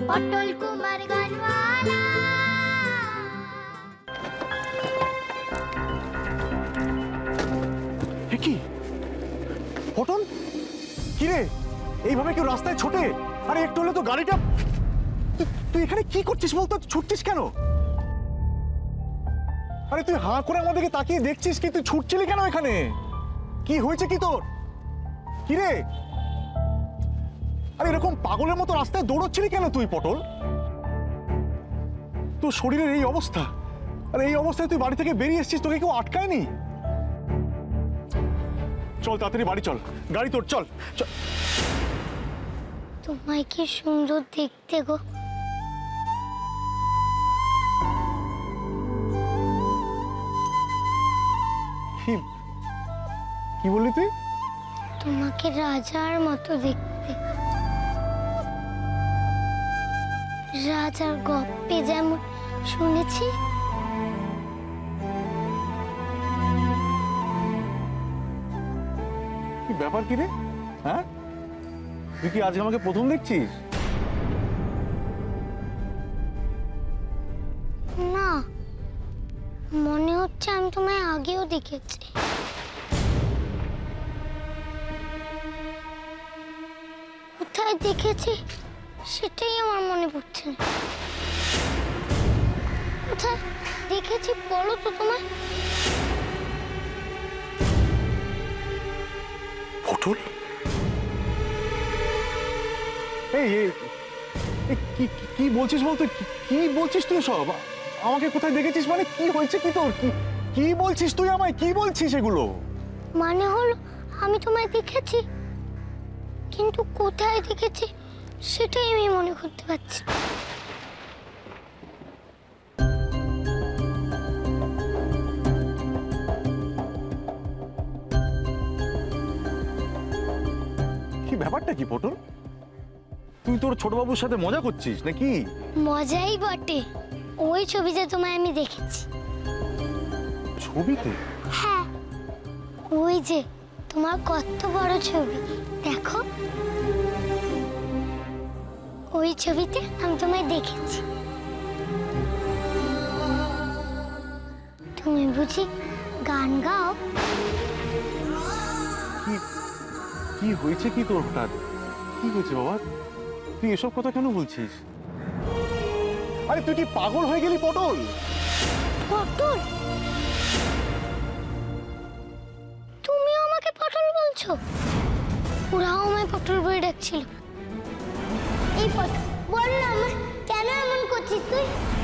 পটল কুমার গানওয়ালা। কি পটল, কি রে এইভাবে কেউ রাস্তায় ছোটে? আরে একটু হলে তো গাড়িটা। তুই এখানে কি করছিস বলতো? ছুটছিস কেন? আরে তুই হাঁ করে আমাদেরকে তাকিয়ে দেখছিস কি? তুই ছুটছিলি কেন এখানে? কি হয়েছে কি তোর? কি রে? আরে এরকম পাগলের মতো রাস্তায় দৌড়চ্ছিলি কেন তুই পটল? তোর শরীরের এই অবস্থা, আর এই অবস্থায় তুই বাড়ি থেকে বেরিয়ে এসেছিস, তোকে কেউ আটকায়নি? চল তাড়াতাড়ি বাড়ি চল, গাড়ি তোর, চল চল। তোমায় কি সুন্দর দেখতে গো। কি বললি তুই? তোমাকে রাজার মতো দেখতে। রাজার গপ্পে যেমন শুনেছি। কি ব্যাপার কি রে? হ্যাঁ, তুই কি আজকে আমাকে প্রথম দেখছিস? না, মনে হচ্ছে আমি তোমায় আগেও দেখেছি। কোথায় দেখেছি সেটাই আমার মনে পড়ছে না। কোথায় দেখেছি বলো তো তোমায়। পটল, এই কি বলছিস বলতো? কি বলছিস তুই সব? আমাকে কোথায় দেখেছিস মানে? কি হয়েছে কি তোর? কি বলছিস তুই আমায়? কি বলছিস এগুলো? মানে হলো আমি তোমায় দেখেছি, কিন্তু কোথায় দেখেছি সেটাই আমি মনে করতে পারছি। কি ব্যাপারটা কি পটল? তুই তোর ছোট বাবুর সাথে মজা করছিস নাকি? মজাই বটে, ওই ছবিতে তোমায় আমি দেখেছি। ছবিতে? হ্যাঁ, ওই যে তোমার কত বড় ছবি দেখো, ওই ছবিতে আমি তোমায় দেখেছি। তুমি বুঝি গান গাও? কি হয়েছে কি তোর হঠাৎ? কি হয়েছে বাবা? তুই এসব কথা কেন বলছিস? আরে তুই কি পাগল হয়ে গেলি পটল? পটল? তুমিও আমাকে পটল বলছো? ওরাও আমায় পটল বলে ডাকছিল। এই পটল বল না, আমার কেন এমন করছিস তুই?